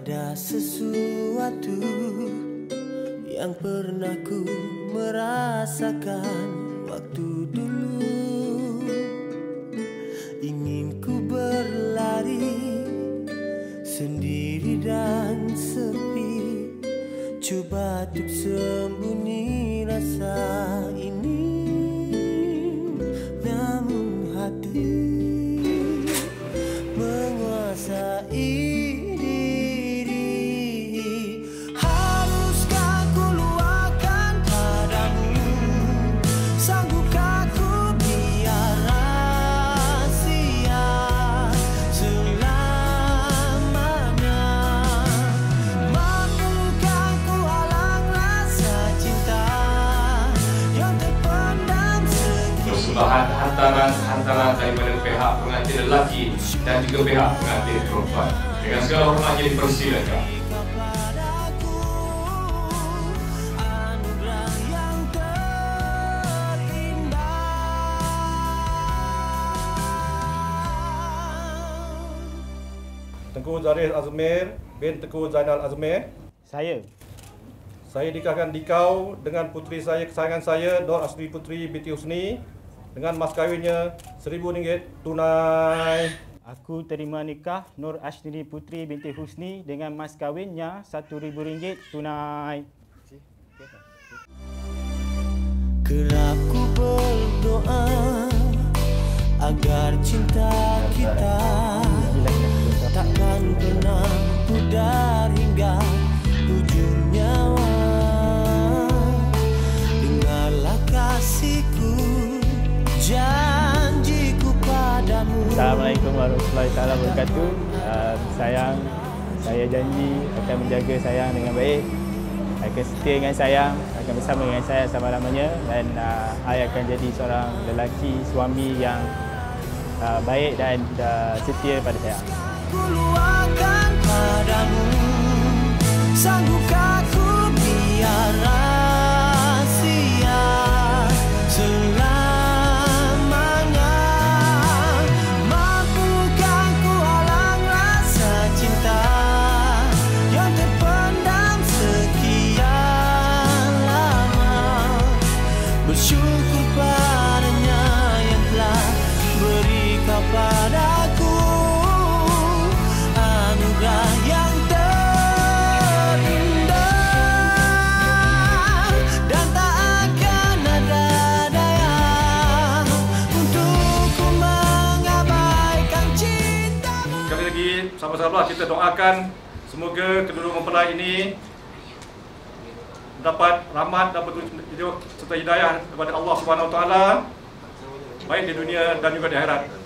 Ada sesuatu yang pernah ku merasakan waktu dulu. Ingin ku berlari sendiri dan sepi, coba untuk sembunyi rasa ini. Namun hati menguasai. Hantaran daripada pihak pengantin lelaki dan juga pihak pengantin perempuan. Dengan segala hormatnya dipersilakan. Tengku Zarif Azmir bin Tengku Zainal Azmir. Saya nikahkan dikau dengan puteri saya kesayangan saya, Nur Asri Putri binti Husni, dengan mas kahwinnya RM1,000 tunai. Aku terima nikah Nur Asri Putri binti Husni dengan mas kahwinnya RM1,000 tunai. Kerap ku berdoa agar cinta kita takkan pernah pudar hingga ujung nyawa. Dengarlah kasihku, janjiku padamu. Assalamualaikum warahmatullahi wabarakatuh. Sayang, saya janji akan menjaga sayang dengan baik, akan setia dengan sayang, akan bersama dengan saya selama-lamanya, dan saya akan jadi seorang lelaki, suami yang baik dan setia pada saya. Ku luahkan padamu, sanggupkah ku biar rahasia selamanya? Mampukah ku halang rasa cinta yang terpendam sekian lama? Bersyukur padanya yang telah beri kepadaku anugerah yang terindah, dan tak akan ada daya untuk ku mengabaikan cintamu. Sekali lagi sama-sama kita doakan semoga kedua mempelai ini dapat rahmat dan petunjuk serta hidayah daripada Allah Subhanahu Wa Taala, baik di dunia dan juga di akhirat.